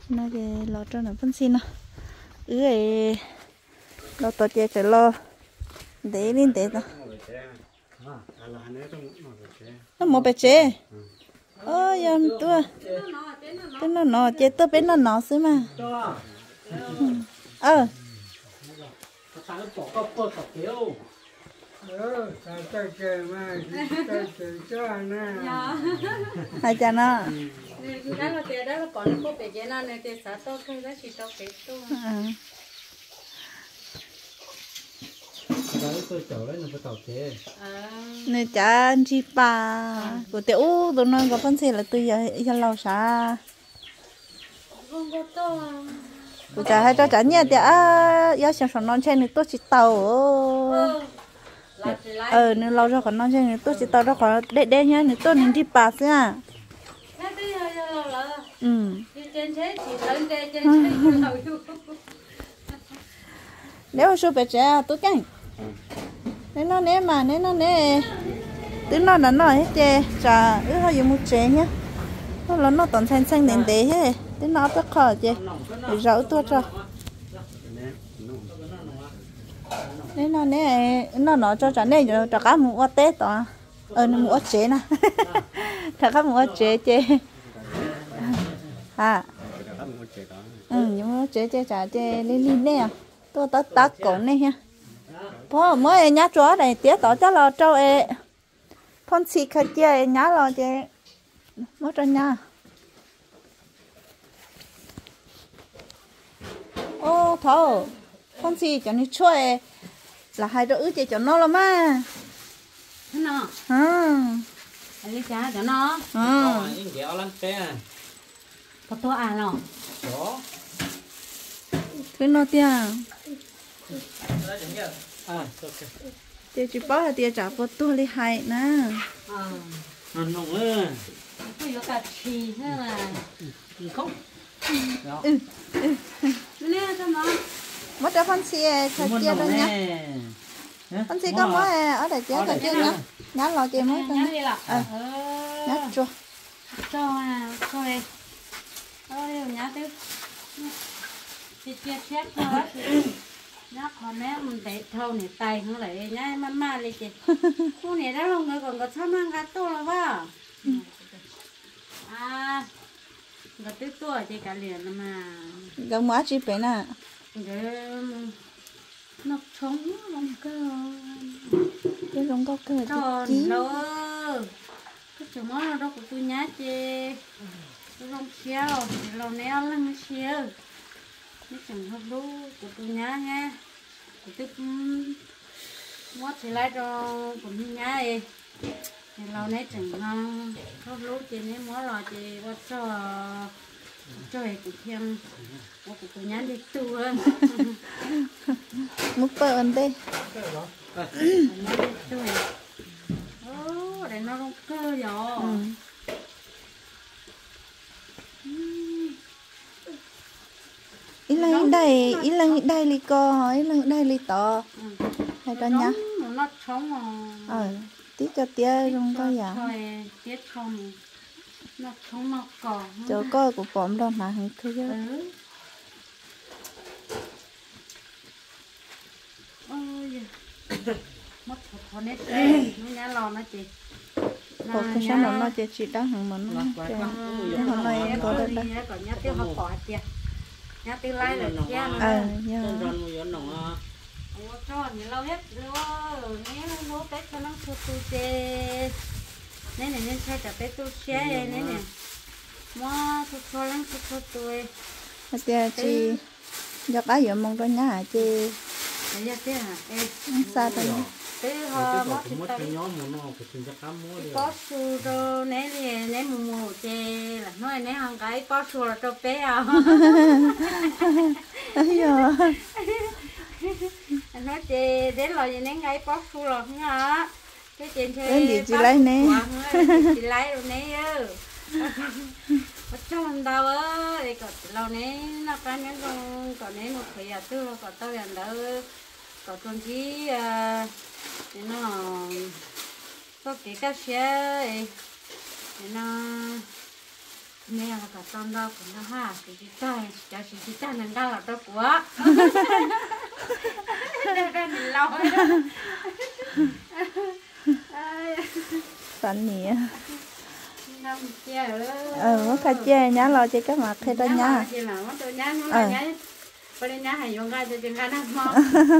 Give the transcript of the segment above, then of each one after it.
nó cái lo cho nó phân xin nó ấy lo to chơi cái lo để lên để đó nó một bể chế giờ tua tên nó chơi tôi bên nó xí mà hai cha nó đó là tiền đó là còn có bể chế này tiền sát to không đó chỉ to cái to nè cha anh chị bà của tiểu tụi nó có phân xịt là tôi giờ lâu xa không có to của cha hay cho cha nhẹ thì giờ sản xuất non trên này tôi chỉ tàu nếu lâu rồi còn non trên này tôi chỉ tàu ra khỏi để nhá này tôi nên đi bà xí à nếu mà số bé trẻ tôi canh nên nó nè mà nên nó nè từ nó là nó hết chè trà hơi dùng một chè nhá nó là nó toàn xanh xanh đen đen hết từ nó bắt khỏi chè rau tua cho nên nó nè nó cho trả này cho cá mua tết đó nó mua chè nè cá mua chè nhưng mà chè trả chè lên nè tôi tắt cổ này ha bố mới nhá chó này tía tỏ cho lo trâu e phong xịt khai chia nhá lo chè mới cho nha ô thầu phong xịt cho nó chua e là hai đứa chè cho nó lo mà nó anh cha cho nó có to à nó cái nó tia tia chỉ bảo là tia trả bớt tuổi đi hay nè nồng ơi có cả chi hay là không nè cho nó mất cho phân xịt khai chia đó nhá phân xịt có mới ở đây chia khai chia nhá nhá lo chia mới cho nhá chua cho đây nhá tiếp chia chết thôi nhá còn nếu mình để thâu này tay không lại nhá mama lên chị cô này đã lâu người còn có sao mang gà to là vợ gà tứ tuổi chị cả liền mà gà má chị bé nè nó sống lòng cơ cái lòng có cơ tròn đâu cái chỗ món nào đó của tôi nhá chị cái lòng xéo lòng này ăn lăng xéo cái chẳng hợp đủ của tôi nhá nha của tôi mót thì lấy cho của tôi nhá ấy thì lâu nay chẳng hợp đủ chị này mót rồi chị bắt cho ấy của thêm của tôi nhá đi tu hơn mức bơ ăn đi để nó không cơ rồi ít lần đây li co ít lần đây li to hay cho nhá nó sống mà tí cho tía không có giả tía không nó sống nó còn chỗ coi của bom đâu mà hình cứ chứ mất một nét nó nhá lò nó chị có cái sao nó chỉ đang hàng món nó hôm nay có đây đây còn nhá tiêu học quả chị nhá tiêu lai rồi chị cho nhiều lâu hết rồi nếu nó tết cho nó cho tôi chơi nên nên chơi cả tết tôi chơi nên nè mua tôi cho lắm tôi tôi bây chị giờ cá giờ mong cho nhà chị sao đây thế họ mất thì có su đâu nè mù chê là nói nè hàng cái có su là cho bé à nói chê đến rồi thì nè cái có su là không hả cái chuyện chơi chị lấy nè chị lấy rồi nè cho mình đâu ơi còn lâu nè nó cá nhân còn nè một thời gian tư còn tôi làm đỡ còn con chỉ thì nó có cái cá xe thì nó nè là cả tôm đâu cũng nó ha chị ta nên đâu là đâu quá đây mình lâu rồi tận nhỉ đâu che nó cà chê nhá lo chơi các mặt thế đó nhá chị là mất tôi nhá nó là nhá bây giờ nhá hay dùng cái cho chừng cái nó mò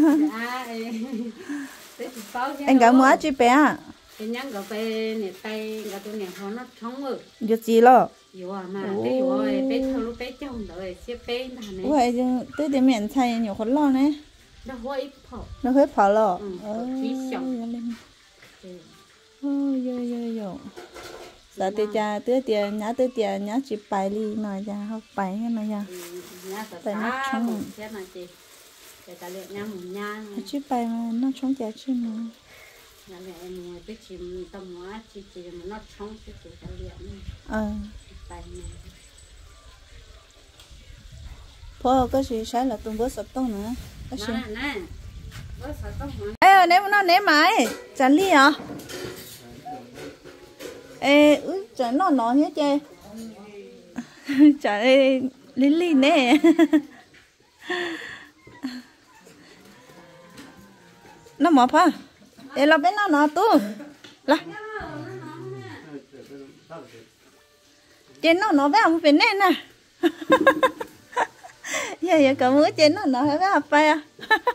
anh cả mua chứ bé à cái nhang cái bé này tay cái tôi này nó sống rồi được gì lo อยู่มาได้อยู่ไปทะลุไปจ้องเลยเสียเป็นทางนี้ vậy chứ tới điểm miền Tây nhiềuคนlo này แล้วห้อยพอ nó hết phở lo phí xong yo sợ tiêu cha tới tiền nhá chỉ bài đi nói ra học bài cái này nha nhá sợ ta một cái này chị để ta luyện nhá một nhá chỉ bài mà nó chống trả chứ mà là mẹ em biết chim tâm hóa chị mà nó chống chị ta luyện bài này พ่อก็สิใช้ละตุ้มเบอร์สับต้นนะก็สิ nè bớt sợ tóc mà เอ้ยnó ném mày chán li à ê chán nó nhé chê chán li nè nó mỏ pa ê lo bên nó tu là trên nó bé không phải nè nè giờ cậu mới trên nó phải học bài à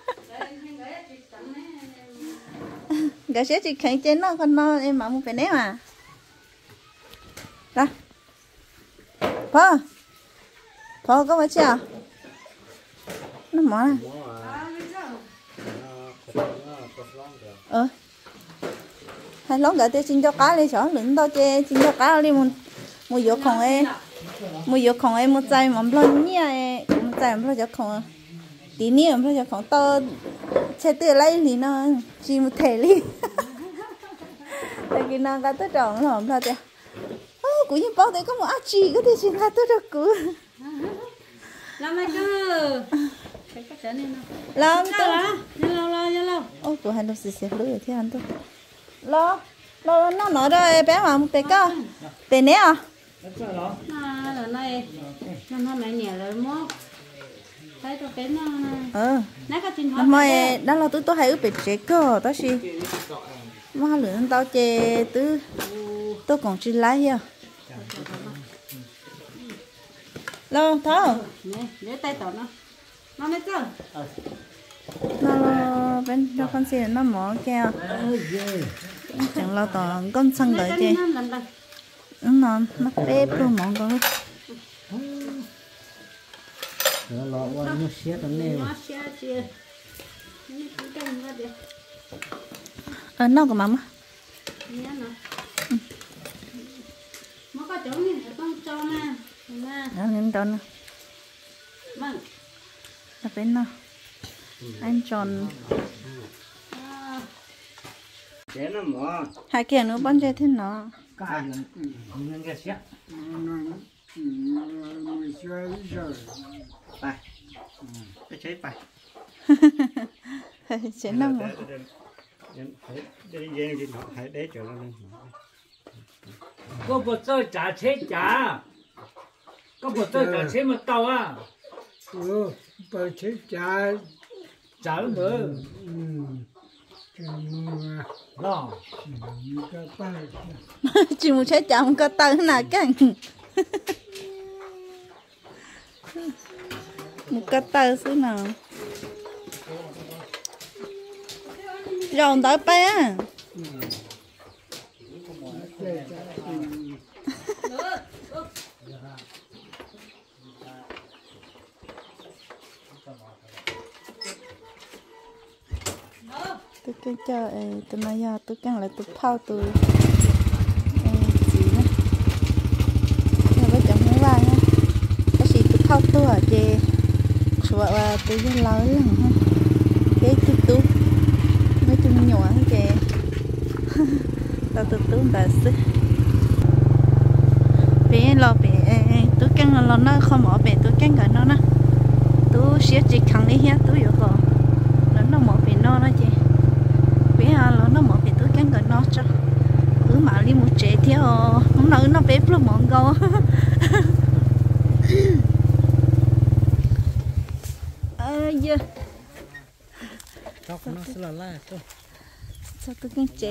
cái sẽ chỉ khen trên nó con nó em mà không phải ném mà ra phơ có phải chưa nó mỏ hay lóng gạo tiêu xin cho cá đi chó lửng to chê xin cho cá đi một dược không em một trái mà lo nhia một trái mà lo cho không tí nữa mà lo cho không to chế tự lấy thì nó chỉ một thể đi tại vì nó cá tới tròn nó lo cho cũng như bao đấy có một ác chi cái gì là tôi được cứ làm mấy cơ làm tôi lâu ô tụi hành động xịt lưỡi thế anh tôi lo nó nói đây bé mà một bé cơ bé nè à là này nó mẹ nhẹ rồi mua thấy tôi bé nó nãy cái tin hỏi mày đó là tôi hay ướp bé chế cơ đó gì mà lửa tao chế tôi còn chỉ lái à lo tháo để tay tao nó mấy cơ nó bên nó con xe nó mỏ kia chẳng lo tao con xăng đợi chứ nó bếp luôn món đó nó qua nó xé tận này nó của mama nó có chỗ này con cho nè nó nên cho nó vâng là bên nó anh tròn thế nó mỏ hai kia nữa bắn chơi thế nó cả những cái xé bài cái chế bài chế nó mà để cho nó có một chơi trả chế trả có một chơi trả chế một tàu à bởi chế trả trả nó mở đó chỉ một chế chồng có tao nào cái một cái tao xứ nào rồi tới bé tôi cái cho tôi nói giờ tôi càng lại tôi phao tôi gì nữa là với chồng muốn vào nha cái gì tôi phao tôi ở chè sủa tôi rất lớn lắm ha cái tôi mấy tôi nhỏ chè tao tôi đã xí bé lo bé tôi càng lo nó không bỏ bé tôi càng gọi nó nè tôi sẽ chỉ khẳng đi hết tôi yêu cầu nó mở bé nó chè bé là nó mở bé tôi càng gọi nó cho cứ mà đi một chế theo nó bé luôn mòn câu Giờ Chọc nó sẽ là la thôi. sao tôi kinh chế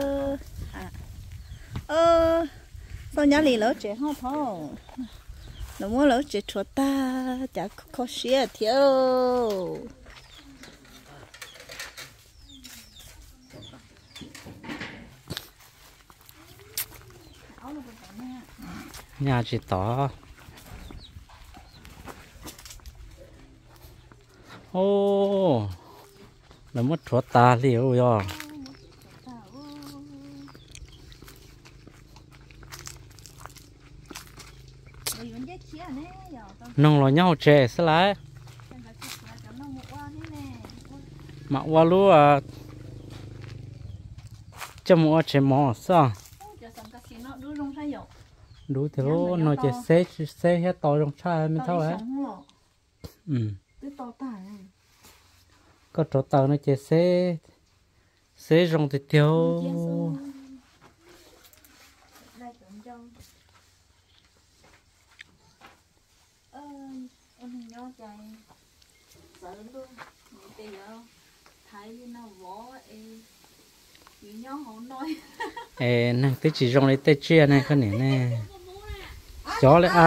sao nhà lì lỡ chế không thôi nó muốn lỡ chế chuột ta chả có xía thiếu Nhà chỉ tỏ. Ô, nó mất chuột ta liều rồi. Nông lo nhau trẻ sẽ lại mà qua lúa cho mua trẻ mò sao đủ thì lúa nó chỉ xe hết to trong chai mình thâu ấy có chỗ tàu nó chỉ xe trong thì tiêu nè cái chỉ trong lấy tê chia này cái này nè chó lại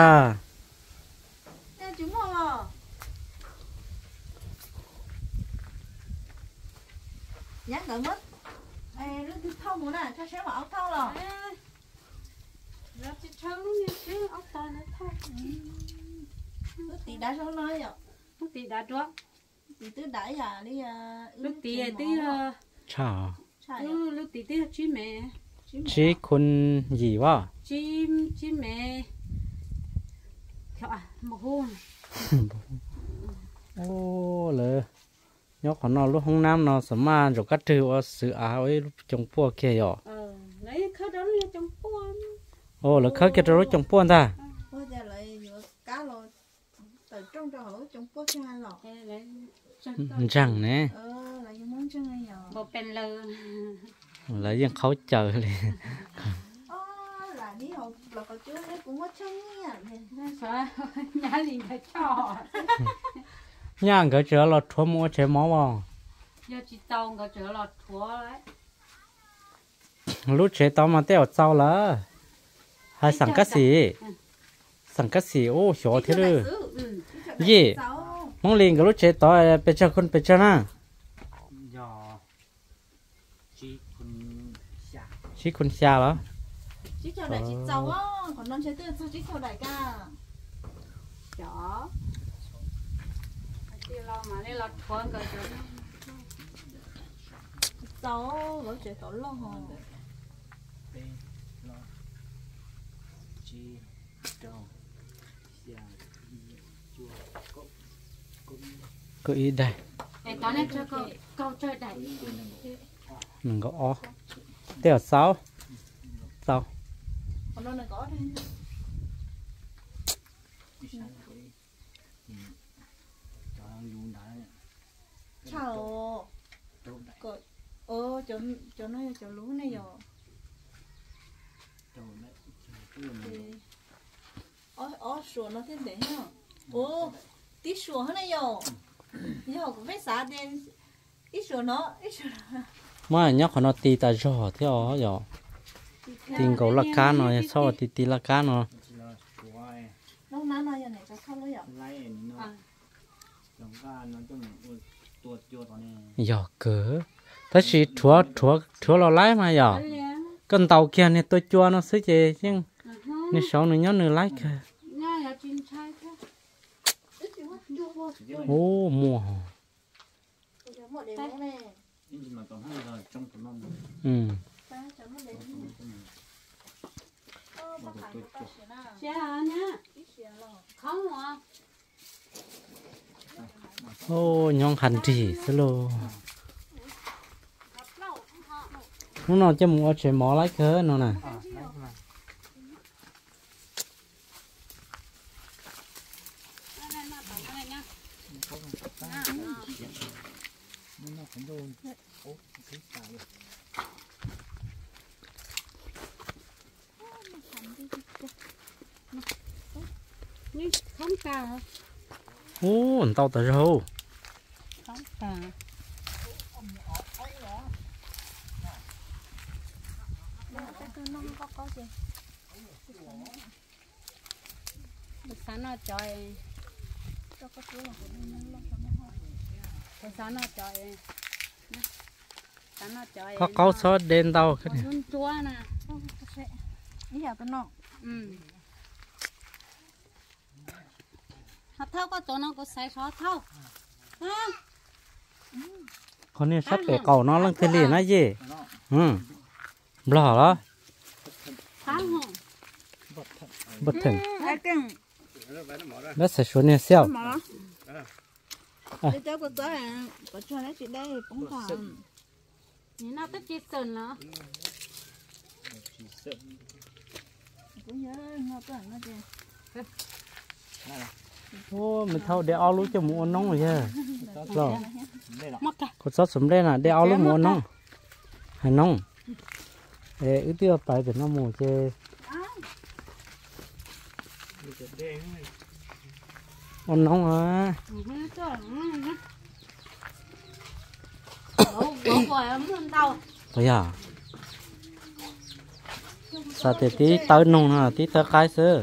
nhắc đỡ mất lúc thứ thâu muốn à cho xem áo thâu rồi rồi chị thâu luôn nha chứ ốc to nó thâu lúc tí đá số nói rồi lúc tí đã trước tí tứ đá à đi lúc tí tí chào lúc tí tí chú mẹ chí kun gì quá chú mẹ một hôm ô lỡ nhóc còn nó lúc hôm nam nó sớm mà rồi cắt trừ ở sự áo ấy lúc trồng pua kia rồi lấy khơi đó là trồng pua ô lỡ khơi kia rồi trồng pua ta bây giờ lại cá rồi từ trong trò hổ trồng pua cho hai lọ rằng nè lại dùng món chân hay giờ một bên lơ lấy dân khấu chờ liền là đi học là có chú ấy cũng mất chân sợ nhà liền phải cho nhà cái chỗ là thua mua chế máu vào giờ chị tàu cái chỗ là thua đấy lúc chế tao mà tao sao là hayสั่งcái gìสั่งcái gì ô hiểu thế rồi gì mong liền cái lúc chế tao bây giờ con bây giờ na chỉ con xa đó chỉ cho đại chị cháu á còn non chế tư sao chỉ cho đại ca chó đi lo mà đi lo thua cái chỗ cháu lỡ chế tao lo hả có ý đây tao này cho câu chơi đại mình có ó tao sao sao còn non này có đây chào cho nó cho lú này rồi sủa nó thế đấy nhá tí sủa hết này rồi giờ cũng phải xả đen ít sủa nó mà nhóc nó tì ta giò theo giò tiền cầu là cá nó sau tì là cá nó nó má nói này cho không lấy giò cỡ ta chỉ chúa lo lái mà giò con tàu kia này tôi chua nó xứ gì chứ này sáu nữa nhớ nữa lái kìa ô mùa ô nhon hành gì xí lô nó cho mua chế mỏ lái khớ nó nè นี่ข้องกา ô tao tới đâu ข้องกาสานอจอยสานอจอยสานอจอย có câu số đến đâu cái này รุ่นจัวนะนี่อยากตัวน้องหัดเท่าก็ตัวน้องก็ใส่ช้อเท่าฮะ con này sắp để cầu nó lăng thế liền á gì bỏ đó ข้างห้อง bất thường ไอ้เก่ง nó sẽ xuống nhà xeo หมอเจ้าก็ตัวก็ชวนให้จิได้ปุ้งผ่านี่น่าจะจีเสินเหรอปุ้งเยอะงอตัวงอเจ้ ô mình thâu để ao lú cho muỗng nóng rồi chứ rồi มักกะ có sót sớm đây là để ao lú muỗng nóng hay nóng để ứ tiêu phải để nó mù chứ on nóng à bây giờ sao thì tí tới nông là tí tới cái sơ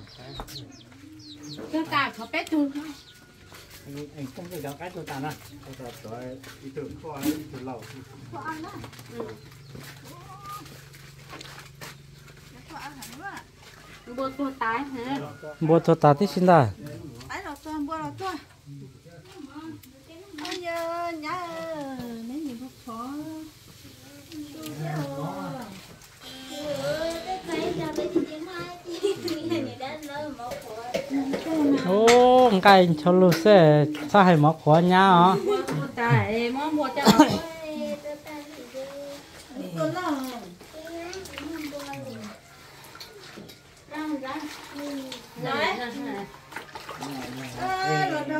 คือกาเขาเป็ดจู anh không được cái tôi tàn à tôi tôi ý tưởng qua từ lâu บัวตัวตายฮะ bố cho ta tí xin ta ไอ้เราตัวบัวเราตัวไอ้เยอะยาไม่มีพวกขอ ô cái cho lu xe sao hay mọc khó nhá hả บัวตัวตายมองบัวจะตัวน้อง nói เราตัว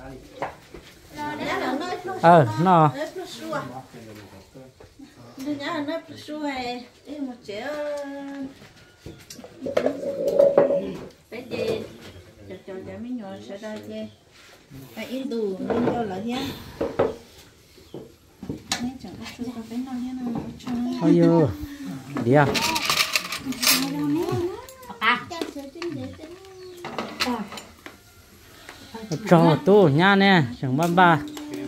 เราน้อยพวก nó น้อยพวกชัวดูยาน้อยพวกชัวเอ้หมดเจ้าเป็ดจี cho mấy nhỏ sẽ ra chứ phải in đủ nên cho là nhé nên chẳng có chút có cái nào nhé nào cho ôi yo đi à cho tu nha nè chẳng ba ba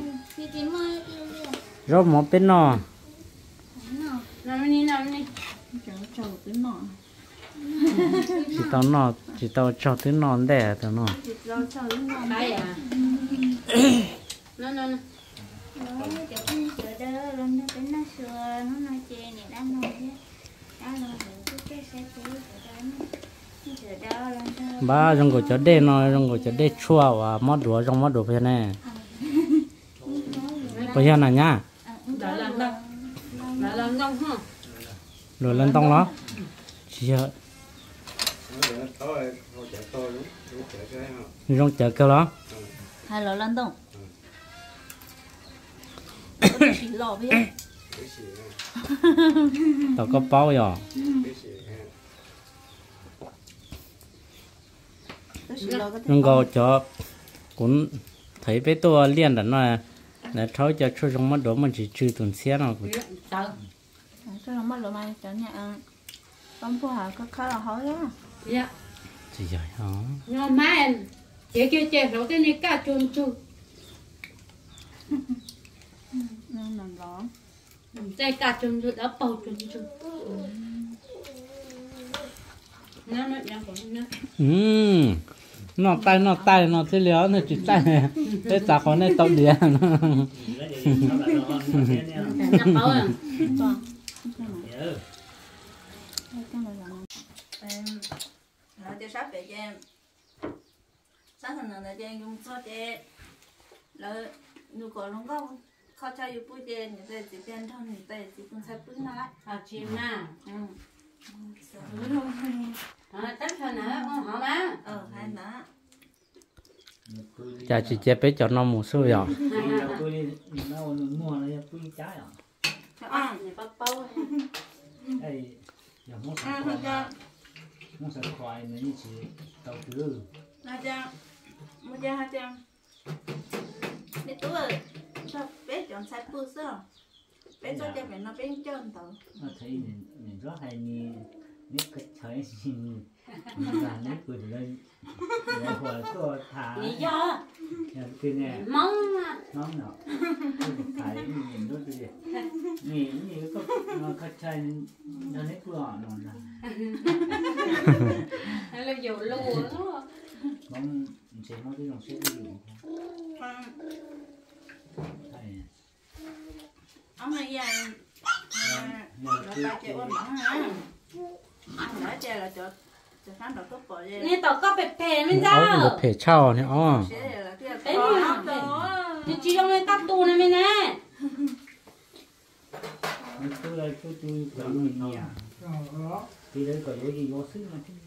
rồi một bên nọ nằm đi chẳng cho cái nọ chỉ tao cho tới nọ đẻ tao nọ lo cho cái nọ đây à nó ba trong cổ chó đê nó trong cổ chó đê chua và mót đũa trong mót đũa phía này bây giờ là nhá đã làm rong hả rồi lên tông nó chỉ trong chợ cơ đó hai lò lăn đông chỉ lò biết tao có bao giờ trong cổ chó cũng thấy bé tôi liên đã nói là tháo cho cho trong mắt đó mình chỉ trừ tuần xe nào tao cho nó mất rồi mà cho nhà con phụ hà có khá là khó đó dạ chỉ vậy hả nhưng mà em chị kia chị rồi cái này cả chun chun nên làm đó đây cả chun chun đã bầu chun chun nó nhận của nó tay nó thế léo nó chỉ tay thế ta có này tao đĩa nó bầu à nó cho sắp về cho em sáng thành là cho em dùng cho chị rồi nụ cổ nó có khó cho yêu bút chị người ta chỉ tiền thôi người ta chỉ cần sai bút nó à chim na chắc là nè họ má hai má chả chỉ chế bé cho nó một số rồi tôi nó mua nó tôi trái à này bắt bầu đây giờ muốn sản khoai nó như chỉ tàu cứ Hai chàng, một chàng hai chàng. Biết tuổi, sao bé chọn sai bự sao? Bé cho cái bé nó bé trơn tao. nó thấy mình rất hay như nếu cái thấy mình là nếu cười lên là hồi có thả lý do cái này mong nó nào thấy mình rất là nghĩ như có cái chai nó lấy cửa nó là hay là dầu lùa nó mong sẽ nói cái lòng sẽ đi Ông này giờ là chị ôn nóng hả? Ông nói chị là cho khán đọc tốt bỏ vậy. nè tao có bẹp bẹp mình áo sao một thể trao này ó Sẽ là cái đấy thì chỉ trong cái tắt tù này mình nè tôi là tôi mình nhà Đó. thì đấy có gì có sức mà